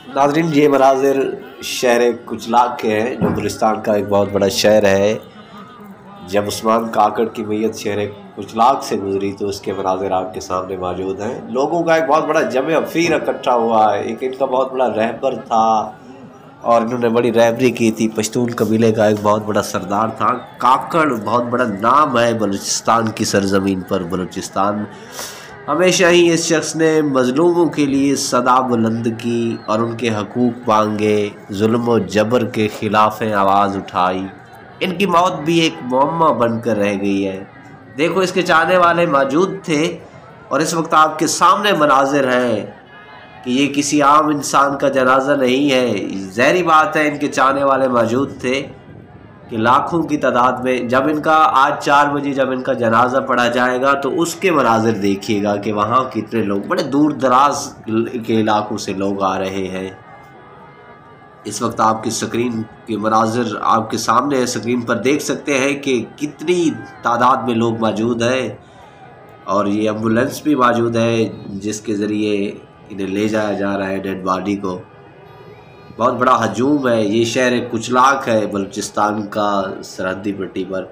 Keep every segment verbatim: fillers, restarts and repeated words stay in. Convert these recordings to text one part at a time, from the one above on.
ناظرین، یہ مناظر شہر کچلاک کے ہیں جو بلوچستان کا ایک بہت بڑا شہر ہے۔ جب عثمان کاکڑ کی میت شہر کچلاک سے گزری تو اس کے مناظر آپ کے سامنے موجود ہیں۔ لوگوں کا ایک بہت بڑا جمع افیر اکٹھا ہوا ہے۔ ایک ان کا بہت بڑا رہبر تھا اور انہوں نے بڑی رہبری کی تھی۔ پشتون قبیلے کا ایک بہت بڑا سردار تھا۔ کاکڑ بہت بڑا نام ہے بلوچستان کی سرزمین پر۔ بلوچستان ہمیشہ ہی اس شخص نے مظلوموں کے لیے صدا بلند کی اور ان کے حقوق مانگے، ظلم و جبر کے خلاف آواز اٹھائی۔ ان کی موت بھی ایک معمہ بن کر رہ گئی ہے۔ دیکھو، اس کے چاہنے والے موجود تھے اور اس وقت آپ کے سامنے مناظر ہیں کہ یہ کسی عام انسان کا جنازہ نہیں ہے۔ ظاہری بات ہے ان کے چاہنے والے موجود تھے کہ لاکھوں کی تعداد میں جب ان کا آج چار بجے جب ان کا جنازہ پڑھا جائے گا تو اس کے مناظر دیکھیے گا کہ وہاں کتنے لوگ، بڑے دور دراز کے علاقوں سے لوگ آ رہے ہیں۔ اس وقت آپ کی سکرین کے مناظر آپ کے سامنے ہے، سکرین پر دیکھ سکتے ہیں کہ کتنی تعداد میں لوگ موجود ہیں، اور یہ ایمبولینس بھی موجود ہے جس کے ذریعے انہیں لے جایا جا رہا ہے ڈیڈ باڈی کو۔ بہت بڑا ہجوم ہے۔ یہ شہر کچلاک ہے بلوچستان کا سرحدی پٹی پر۔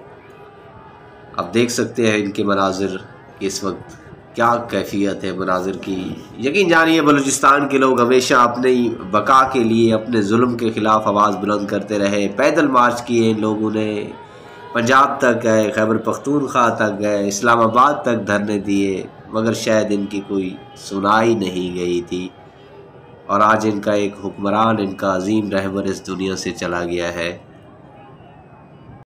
آپ دیکھ سکتے ہیں ان کے مناظر کہ اس وقت کیا کیفیت ہے مناظر کی۔ یقین جانیے بلوچستان کے لوگ ہمیشہ اپنی بقا کے لیے اپنے ظلم کے خلاف آواز بلند کرتے رہے۔ پیدل مارچ کیے ان لوگوں نے، پنجاب تک گئے، خیبر پختونخوا تک گئے، اسلام آباد تک دھرنے دیے، مگر شاید ان کی کوئی سنائی نہیں گئی تھی، اور آج ان کا ایک حکمران، ان کا عظیم رہبر اس دنیا سے چلا گیا ہے۔